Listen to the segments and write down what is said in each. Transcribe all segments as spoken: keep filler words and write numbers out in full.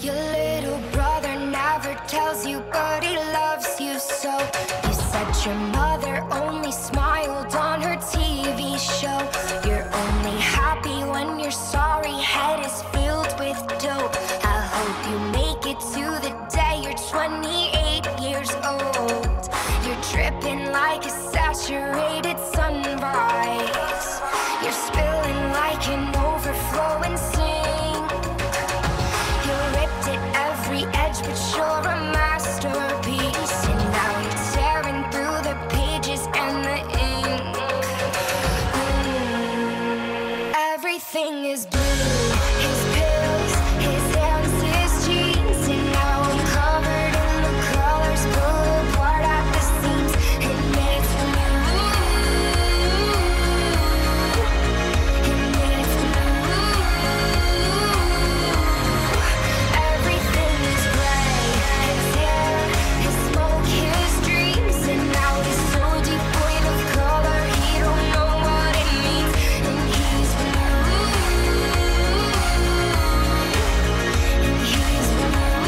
Your little brother never tells you, but he loves you so. You said your mother only smiled on her T V show. You're only happy when your sorry head is filled with dope. I hope you make it to the day you're twenty-eight years old. You're dripping like a saturated sunrise. You're spilling like an overflowing sink. You ripped at every edge, but you're a masterpiece. And now you're tearing through the pages and the ink. Mm. Everything is blue. His pills, his hands, his jeans. And now I'm covered in the colors, pulled apart at the seams. And it's blue. And it's blue. Everything is gray. His hair, his smoke, his dreams. And now he's so devoid of color, he don't know what it means. And he's blue. And he's blue.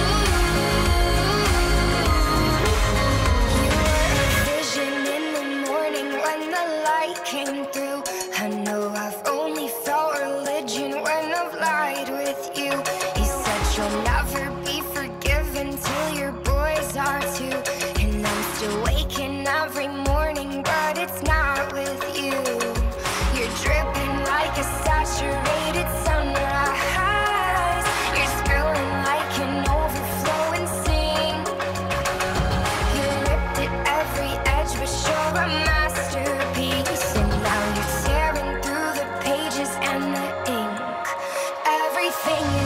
You were a vision in the morning when the light came through. I know I've only felt religion when I've lied with you. He said you'll never be forgiven till your boys are too. And I'm still waking every morning, but it's not with you. You're dripping like a saturated sunrise. You're spilling like an overflowing sink. You ripped at every edge, but you're a masterpiece. And now you're tearing through the pages and the ink. Everything